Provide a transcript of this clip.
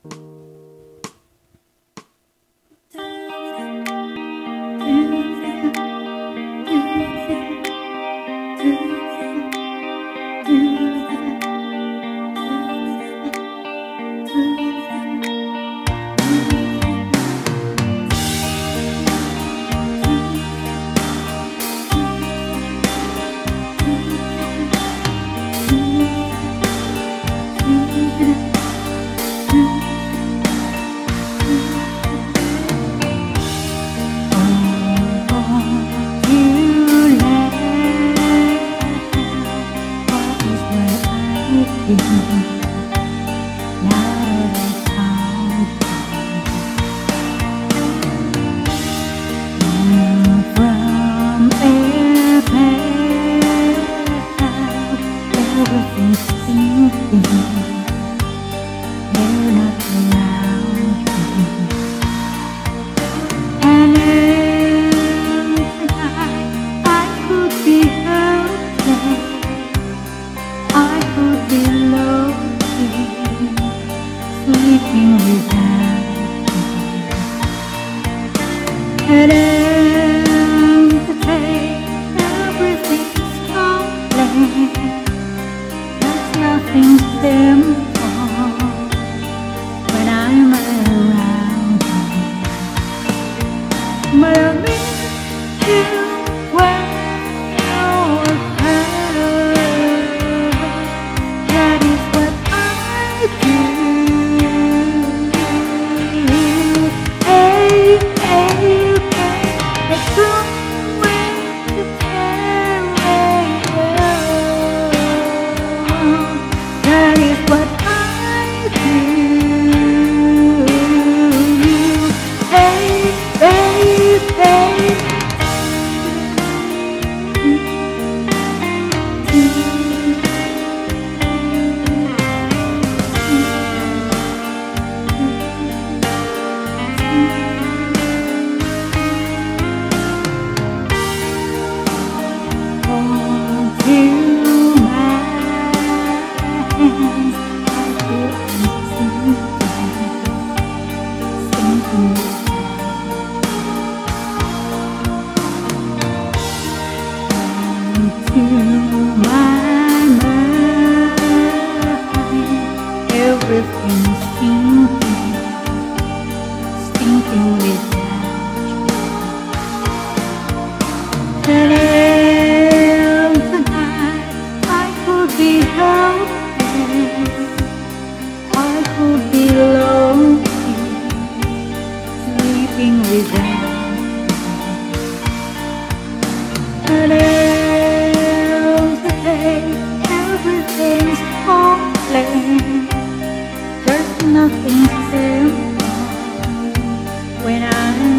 And everything's complete. There's nothing simple when I'm around you. But I miss you when you're hurt. That is what I do. Everything's stinking without you. And tonight I could be helpless, I could be lonely, sleeping without you. And today everything's hopeless. There's nothing simple when I'm